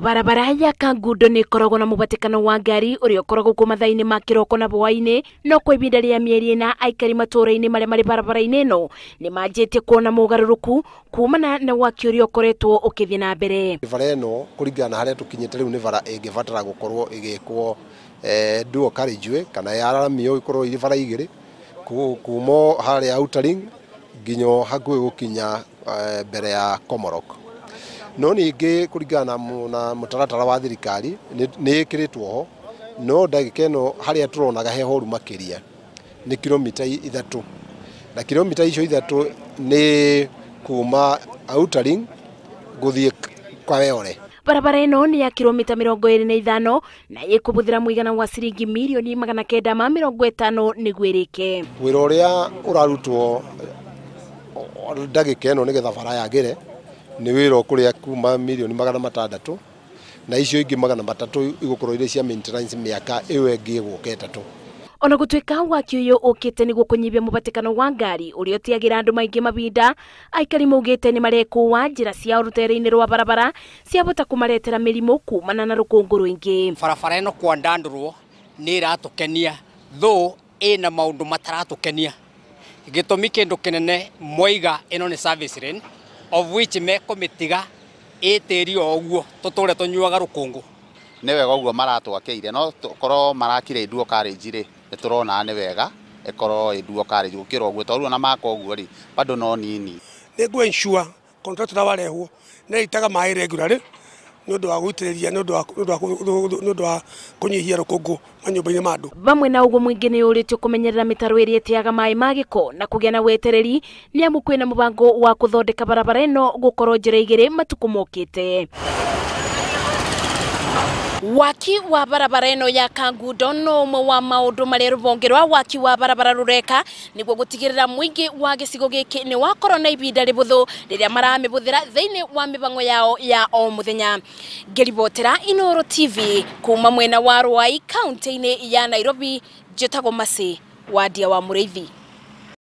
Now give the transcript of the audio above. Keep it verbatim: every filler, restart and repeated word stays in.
Barabara ya Kangundo ni koragwo na muhatikano wa ngari uria ukoragwo ku mathaini ma kiroko na bwaini no kwa ibinda ria mieri na aikari matũra-ini mari mari barabara-ini ino ni manjĩtie kuona mugaruruku kumana na waki uria ukoretwo ukithii na mbere. Bara ino kuringana haria tukinyite riu ni bara ingibatara gukorwo igikwo eh dual carriageway kana iraramio ikorwo iri bara igiri kumo haria outering nginyo hakuhi gukinya mbere ya Komarock. No ningi kuringana na mutaratara wa thirikari ni ikiritwo ho no ndagika ino haria turonaga he horu makiria ni kilomita ithatu na kilomita icio ithatu ni kuma outering guthii kwa weore. Barabara ino ni ya kilomita mirongo iri na ithano na ikubuthira muigana wa ciringi milioni magana kenda ma mirongo itano niguo irikie. Wira uria urarutwo ndagika ino nigetha bara yagire ni wira ukuria kuma milioni magana matandatu na icio ingi magana matatu igukorwo iri cia maintenance miaka iwe ingi guka itatu. Ona gutwika waki uyu ukite niguo kunyihia muhatikano wa ngari uria utiagira andu maingi mabinda, aikari maugite ni marekuwa njira cia rutere-ini rwa barabara ciabota kumaretera mirimo kumana na rukungu rwingi. Barabara ino kwandandurwo ni iratukenia tho ina maundu mataratukenia gitumi kindu kinene moiga ino ni service lane of which me komitiga eteri oguo tuture tunyuaga rukungu ni wega uguo maratwakeire no korwo marakire dual carriage ri turona ni wega ekorwo dual carriage gukira oguo toru na maka oguo ri bado no nini ni go ensure contractor warehwo ni itaga mai regularly no ndo agutiriria no ndo no ndo kunyihia rukungu manyumba-ini mandu. Bamwe na uguo mwingi ni uritio kumenyerera mitaro iria itiaga mai magiko na kugia na wetereri ni amu kwina mubango wa kuthondeka barabara ino gukorwo njira igiri matuku mokite. Waki wa barabara ino ya Kangundo no umwe wa maundu mari rubonge rwa waki wa barabara rureka niguo gutigirira mwingi wa gicigo giki ni wakorwo na ibinda ributhu riria maramibuthira thiini wa mibango yao ya o muthenya. Ngiribotera Inooro T V kuma mwena wa Ruai, kaunti-ini ya Nairobi, njitagwo Masi wa Ndia wa Muriithi.